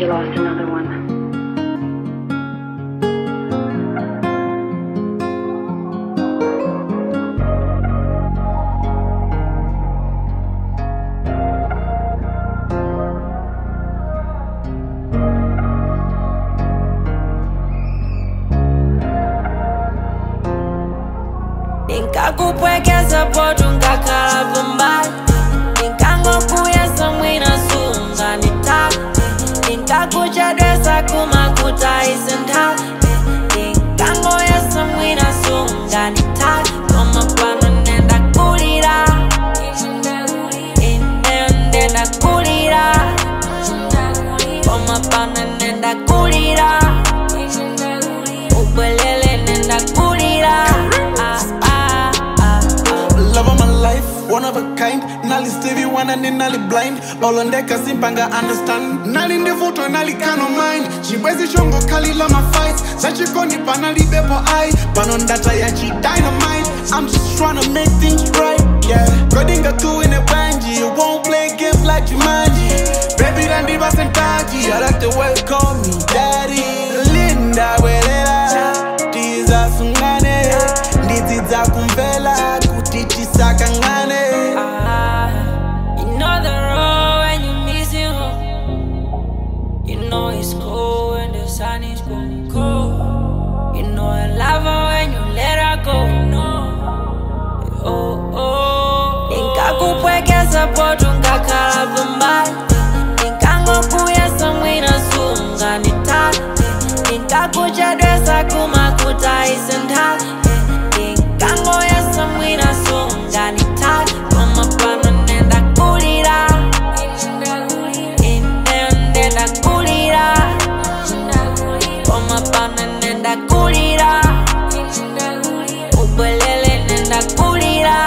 you lost another one. Nikakupwekeza poto ngakhala pambali, nikangokuya mwina sunga nitali, nikakuchedwesa kumakuta isentali, nikangoya mwina sunga nitali, koma pano Ndakulira, Ndakulira, koma pano Ndakulira, ubwelele Ndakulira. Love of my life, one of a kind. Nali Stevie Wonder and Nali blind. All on deck, simpanga understand. Nali ndevoto nali kano mind. Chibwezi shongo kali la my fights. Sachi koni panali bepo eye. Panondata ya chi dynamite. I'm just trying to make things right, yeah. Godinga tu in a banji. You won't play games like Jumanji. Baby Randy Basentaji. I like the way you call me daddy. Linda Welera. Tiza sungane. Nditiza kumvela. Sakangane. You know the road when you miss him. You know it's cold when the sun is going cold. You know I love her when you let her go. Oh, oh. Nikakupwekeza poto ngakhala pambali, nikangokuya mwina sunga nitali, nikakuchedwesa kumakuta isentali, nikangoya mwina sunga nitali, koma pano Ndakulira, Ndakulira, koma pano Ndakulira, ubwelele Ndakulira.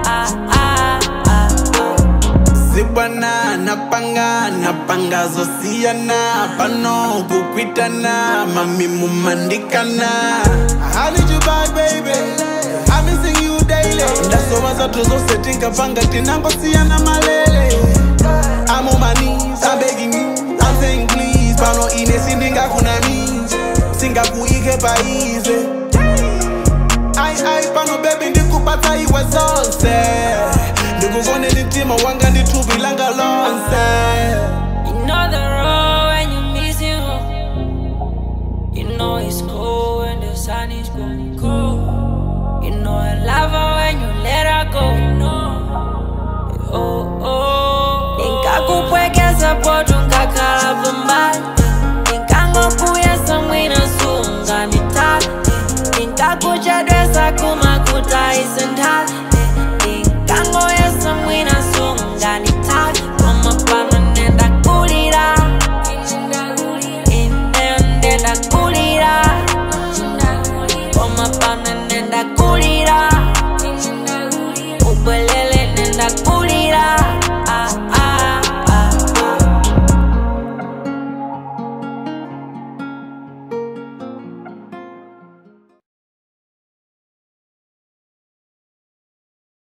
Sibana napanga zosiyana. Pano kukwitana, mami mumandikana. I need you back, baby. I missing you daily. Ndasoma zato zose tinkapanga tinango siyana malele. I'm on my knees, I'm begging you, I'm saying please. Pano ine sindinga kunani, singa kuike paize. Ai pano baby ndikupata iwe zonse. Ndikugone nitima wanga nditubilanga lonse. You know the road when you miss him. You know it's cold when the sun is going cold. You know I love her when you let her go. Oh, oh. Nikakupwekeza poto ngakhala pambali,